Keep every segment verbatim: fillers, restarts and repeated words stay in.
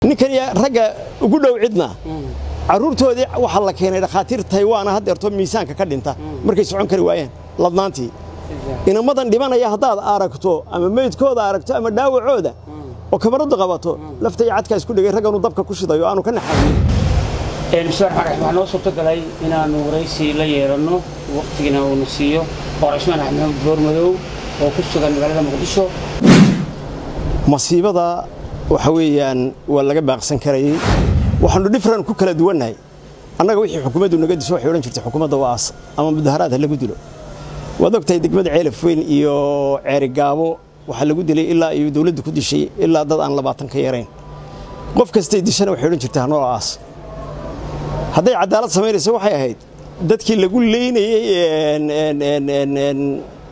ninkan ya ragga ugu dhow cidna caruurtoodii waxa la keenay dhaqaatiir Taiwan haddeerto miisaanka ka dhinta markay socon kari waayeen ladnaantii inamadan dhimanaya hadaad aragto ama meydkooda aragto ama dhaawacooda oo kamarada qabato laftay cadka isku dhigay raggan uu dabka ku shidayo aanu ka naxayn ee bisar xarax waxa noo soo tagalay inaanu waraysi la yeelano waqtigiina uu nasiyo Qorsmaan Axmed Boormadow oo ku sugan magaalada Muqdisho masiibada waxa weeyaan waa laga baaqsan karay waxaanu different ku kala duwanahay annaga wixii xukuumaddu naga disoo waxay oran jirtay xukuumadda waas ama mudaharaad lagu dilo wadogtay degmada Ceelafweyn iyo Ceerigaabo waxa lagu dilay ilaa iyo dawladdu ku dishay ilaa dad aan labaatan ka yareen qof kasta dishana waxay oran jirtay hanoo aas haday cadaalad sameynayso waxay ahayd dadkii lagu leynayay en en en en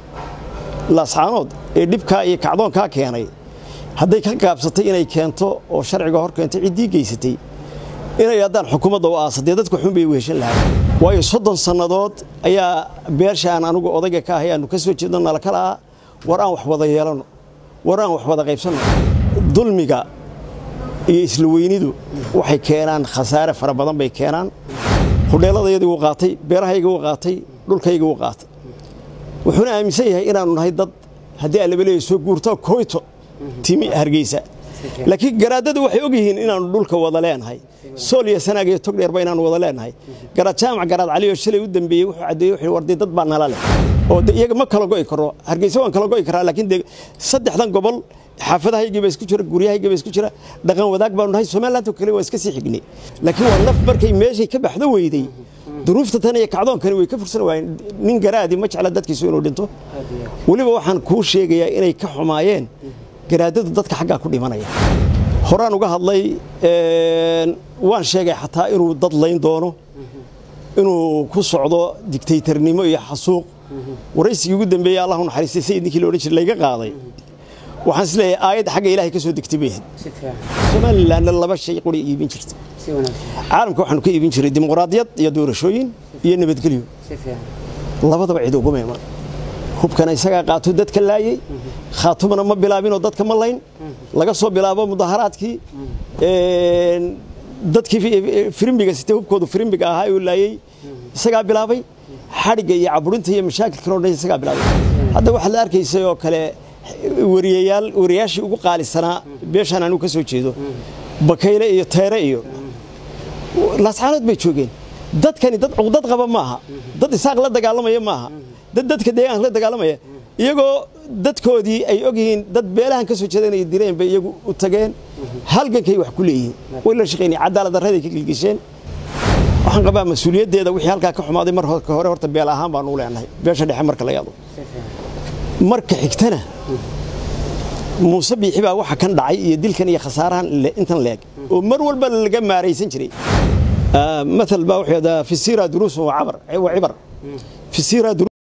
laascaanood ee dhibka iyo kacdoonka keenay haday ka gaabsatay inay keento oo sharciga hor keentay cidii geysatay inay hadaan xukuumadda oo aasadee dadku xun bay weeshan lahayd waayo soddon sanadood ayaa beershaan anigu odayga ka ahay aanu ka soo jeednaa la kala war aan wax wada yeelano war aan wax wada qaybsano dulmiga iyo isla weynidu waxay keenaan khasaare fara badan bay keenaan hudheeladayadu uu qaatay beerahayga uu qaatay dhulkayga uu qaatay wuxuuna aaminsan yahay inaanu nahay dad hadii aan leeyahay soo guurto kooyto timi Hargeysa laakiin garaadadu waxay og yihiin inaanu dhulka wada leenahay Soomaaliya sanaaga tog dheer ba inaanu wada leenahay garaad jaamac garaad cali oo shalay u dambeeyay wuxuu cadeeyay wuxuu warday dad baa nala leh oo iyaga ma kala go'ay karo Hargeysa waan kala go'ay karaa laakiin saddexdan gobol xaafadahayga bay isku jira guriyahayga bay isku jira dhaqan wadaag baan nahay Soomaaliland kale waa iska sii xignay laakiin waa naf markay meeshay ka baxdo weyday duruufta tan iyo kacdoonkani way ka fursan waayeen nin garaadi ma jecla dadkiisu inuu dhinto waliba waxaan ku sheegayaa inay ka xumaayeen garaadadu dadka xagga ku dhimanaya horaan uga hadlay een waan sheegay xataa inuu dad layn doono inuu ku socdo dictatornimo iyo xasuuq waraysigii ugu dambeeyay Allah uu naxariistay sayidkii loo dhigay laga qaaday waxaan isleeyahay aayad xagga Ilaahay ka soo degtay bay Soomaaliland laba shay qori iibin jirtay caalamka waxaan ku iibin jiray dimuqraadiyad iyo doorashooyin iyo nabadgelyo labadaba cid ugu meeman hubkan isaga qaato dadka laayay khaatumana ma bilaabin oo dadka ma layn laga soo bilaabo mudaharaadkii ee dadkii firimbiga sitay hubkoodu firimbiga ahaa oo laayay isaga bilaabay xariga iyo caburinta iyo mashaakilka oo isaga bilaabay hadda waxa la arkaysay oo kale wariyayaal wariyaashii ugu qaalisanaa beeshan aanu ka soo jeedo bakayle iyo teere iyo laascaanood bay joogeen dadkani dad cuqdad qaba maaha dad isaaq la dagaalamaya maaha dad dadka deegaan la dagaalamaya iyagoo dadkoodii ay og yihiin dad beelahan ka soo jeedanay direen bay iyagu u tageen halgankay wax ku leeyihiin way la shaqeynay cadaalad darrada ka gilgisheen waxaan qabaa mas'uuliyadeeda wixii halka ka xumaaday mar hore horta beel ahaan baan u leenahay beesha dhexe marka la yaado marka xigtana Muuse Biixi baa waxa kan dhacay iyo dilkan iyo khasaarahan intan leeg oo mar walba laga maareysan jiray مثل baa wuxuu yadaa fi sira durus wa abar wa ibar fi sira